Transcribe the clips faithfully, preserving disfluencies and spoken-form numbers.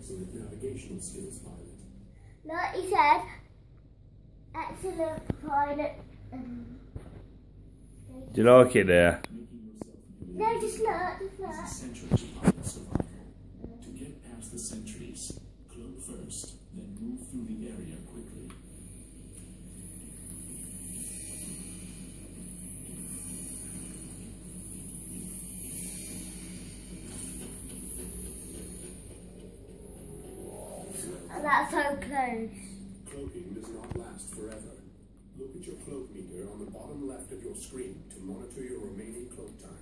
Excellent navigational skills, pilot. No, he said, excellent pilot. Um, Do you like it there? no, just look, just look. It's essential to pilot survival. To get past the sentries, cloak first, then move through the area quickly. Oh, that's so close. Cloaking does not last forever. Look at your cloak meter on the bottom left of your screen to monitor your remaining cloak time.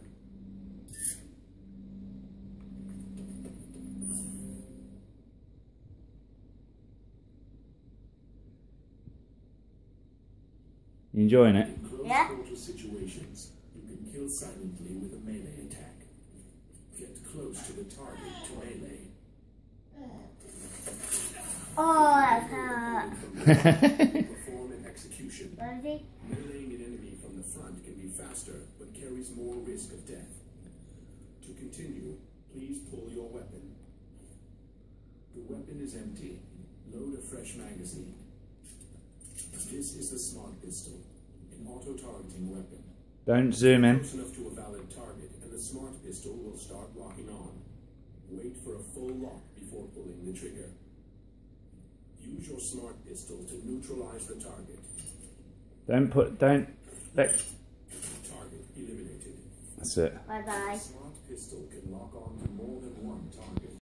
You enjoying it? In close Yeah. quarter situations, you can kill silently with a melee attack. Get close to the target to melee. Oh, that's hurt. Perform an execution. Where is he? Meleeing an enemy from the front can be faster, but carries more risk of death. To continue, please pull your weapon. The weapon is empty. Load a fresh magazine. This is the smart pistol, an auto-targeting weapon. Don't zoom in. Close enough to a valid target, and the smart pistol will start locking on. Wait for a full lock before pulling the trigger. Use your smart pistol to neutralize the target. Don't put. Don't. Let. Target eliminated. That's it. Bye bye. The smart pistol can lock on to more than one target.